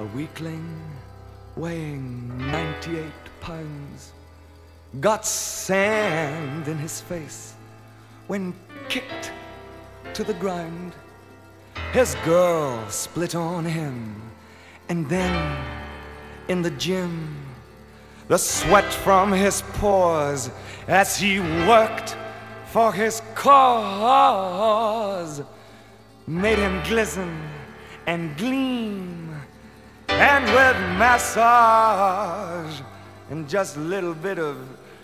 A weakling weighing 98 pounds got sand in his face when kicked to the ground. His girl split on him, and then in the gym, the sweat from his pores as he worked for his cause made him glisten and gleam. And with massage and just a little bit of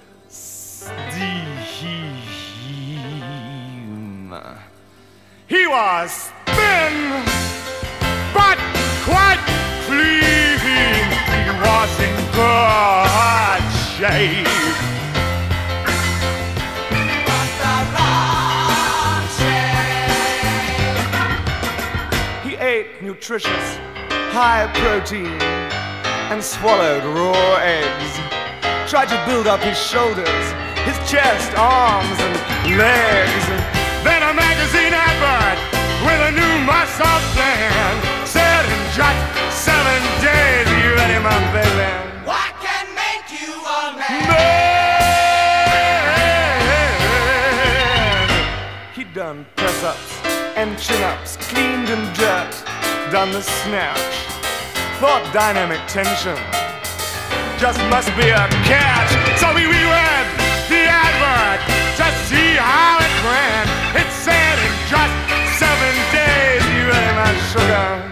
steam, he was thin but quite clean. He was in good shape. But the wrong shape. He ate nutritious, high protein, and swallowed raw eggs. Tried to build up his shoulders, his chest, arms, and legs. Then a magazine advert with a new muscle plan said in just 7 days you let him up, baby. What can make you a man? He'd done press-ups and chin-ups, cleaned and jerked, done the snatch, thought dynamic tension just must be a catch. So we reread the advert to see how it ran. It said in just 7 days you ain't my sugar.